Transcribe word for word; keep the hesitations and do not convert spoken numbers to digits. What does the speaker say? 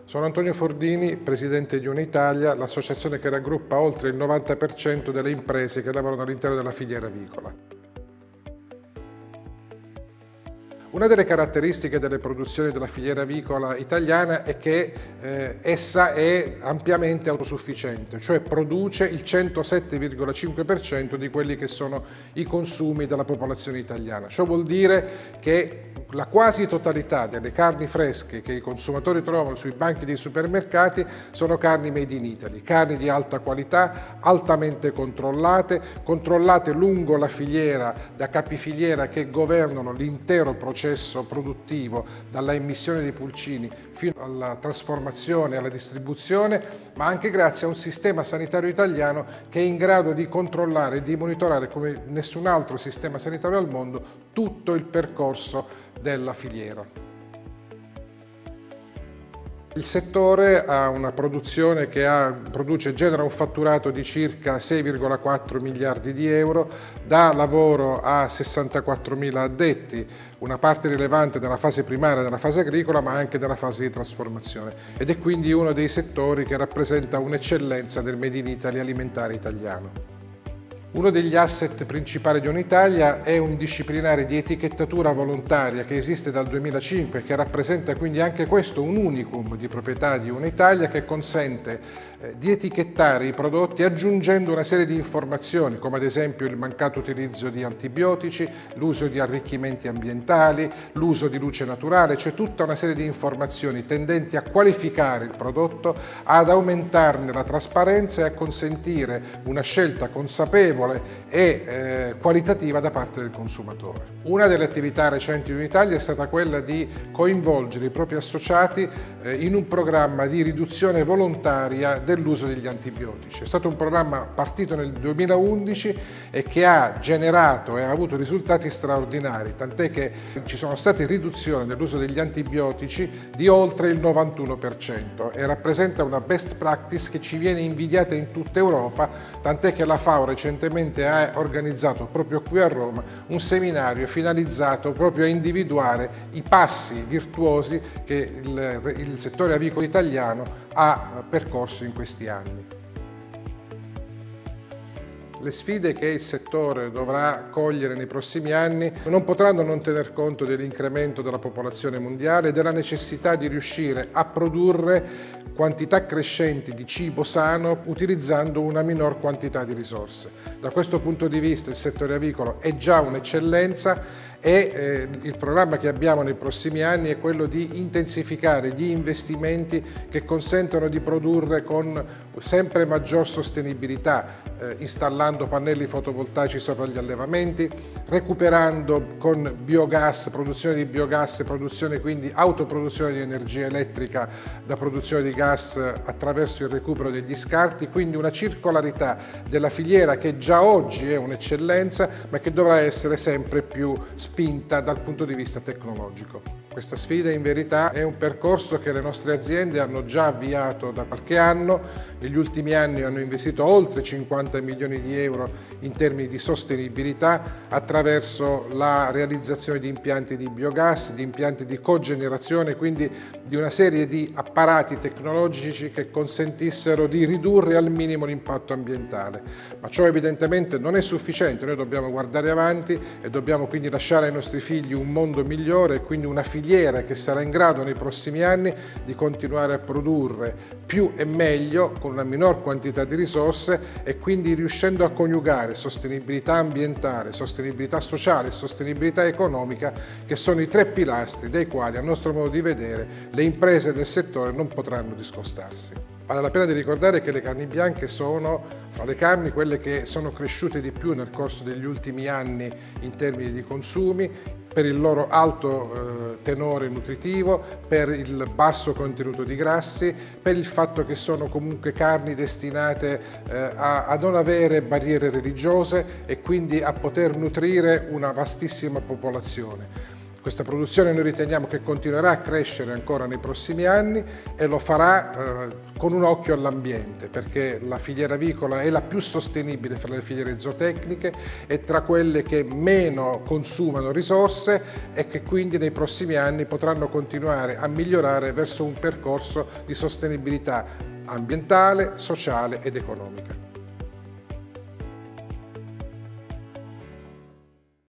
Sono Antonio Fordini, presidente di Unitalia, l'associazione che raggruppa oltre il novanta per cento delle imprese che lavorano all'interno della filiera avicola. Una delle caratteristiche delle produzioni della filiera avicola italiana è che eh, essa è ampiamente autosufficiente, cioè produce il centosette virgola cinque per cento di quelli che sono i consumi della popolazione italiana. Ciò vuol dire che la quasi totalità delle carni fresche che i consumatori trovano sui banchi dei supermercati sono carni made in Italy, carni di alta qualità, altamente controllate, controllate lungo la filiera da capifiliera che governano l'intero processo produttivo, dalla emissione dei pulcini fino alla trasformazione e alla distribuzione, ma anche grazie a un sistema sanitario italiano che è in grado di controllare e di monitorare come nessun altro sistema sanitario al mondo tutto il percorso della filiera. Il settore ha una produzione che ha, produce, genera un fatturato di circa sei virgola quattro miliardi di euro, dà lavoro a sessantaquattromila addetti, una parte rilevante della fase primaria della fase agricola ma anche della fase di trasformazione, ed è quindi uno dei settori che rappresenta un'eccellenza del Made in Italy alimentare italiano. Uno degli asset principali di Unitalia è un disciplinare di etichettatura volontaria che esiste dal duemilacinque e che rappresenta quindi anche questo un unicum di proprietà di Unitalia, che consente di etichettare i prodotti aggiungendo una serie di informazioni come ad esempio il mancato utilizzo di antibiotici, l'uso di arricchimenti ambientali, l'uso di luce naturale, cioè tutta una serie di informazioni tendenti a qualificare il prodotto, ad aumentarne la trasparenza e a consentire una scelta consapevole e eh, qualitativa da parte del consumatore. Una delle attività recenti di Unitalia è stata quella di coinvolgere i propri associati eh, in un programma di riduzione volontaria dell'uso degli antibiotici. È stato un programma partito nel duemilaundici e che ha generato e ha avuto risultati straordinari, tant'è che ci sono state riduzioni nell'uso degli antibiotici di oltre il novantuno per cento e rappresenta una best practice che ci viene invidiata in tutta Europa, tant'è che la FAO recentemente ha organizzato proprio qui a Roma un seminario finalizzato proprio a individuare i passi virtuosi che il, il settore avicolo italiano ha percorso in questi anni. Le sfide che il settore dovrà cogliere nei prossimi anni non potranno non tener conto dell'incremento della popolazione mondiale e della necessità di riuscire a produrre quantità crescenti di cibo sano utilizzando una minor quantità di risorse. Da questo punto di vista il settore avicolo è già un'eccellenza e eh, il programma che abbiamo nei prossimi anni è quello di intensificare gli investimenti che consentono di produrre con sempre maggior sostenibilità, eh, installando pannelli fotovoltaici sopra gli allevamenti, recuperando con biogas, produzione di biogas e produzione quindi autoproduzione di energia elettrica da produzione di gas attraverso il recupero degli scarti, quindi una circolarità della filiera che già oggi è un'eccellenza ma che dovrà essere sempre più spinta dal punto di vista tecnologico. Questa sfida in verità è un percorso che le nostre aziende hanno già avviato da qualche anno. Negli ultimi anni hanno investito oltre cinquanta milioni di euro in termini di sostenibilità attraverso la realizzazione di impianti di biogas, di impianti di cogenerazione, quindi di una serie di apparati tecnologici che consentissero di ridurre al minimo l'impatto ambientale. Ma ciò evidentemente non è sufficiente, noi dobbiamo guardare avanti e dobbiamo quindi lasciare ai nostri figli un mondo migliore e quindi una filiera che sarà in grado nei prossimi anni di continuare a produrre più e meglio con una minor quantità di risorse e quindi riuscendo a coniugare sostenibilità ambientale, sostenibilità sociale e sostenibilità economica, che sono i tre pilastri dai quali, a nostro modo di vedere, le imprese del settore non potranno discostarsi. Vale la pena di ricordare che le carni bianche sono fra le carni quelle che sono cresciute di più nel corso degli ultimi anni in termini di consumi, per il loro alto eh, tenore nutritivo, per il basso contenuto di grassi, per il fatto che sono comunque carni destinate eh, a, a non avere barriere religiose e quindi a poter nutrire una vastissima popolazione. Questa produzione noi riteniamo che continuerà a crescere ancora nei prossimi anni e lo farà eh, con un occhio all'ambiente, perché la filiera avicola è la più sostenibile fra le filiere zootecniche, è tra quelle che meno consumano risorse e che quindi nei prossimi anni potranno continuare a migliorare verso un percorso di sostenibilità ambientale, sociale ed economica.